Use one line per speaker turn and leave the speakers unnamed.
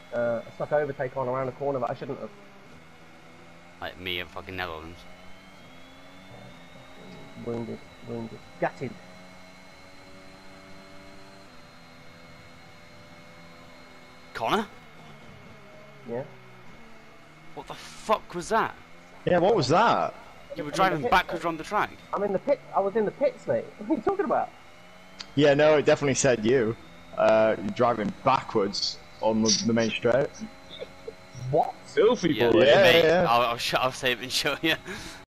a stuck overtake on around the corner that I shouldn't have.
Like me at fucking Netherlands.
Wounded, wounded, gutted.
Connor?
Yeah.
What the fuck was that?
Yeah, what was that?
You were driving backwards on the track.
I'm in the pit. I was in the pits, mate. What are you talking about?
Yeah, no, it definitely said you. You're driving backwards on the main straight.
What?
Filthy
Yeah,
boy.
Yeah,
mate.
yeah.
I'll save and show you.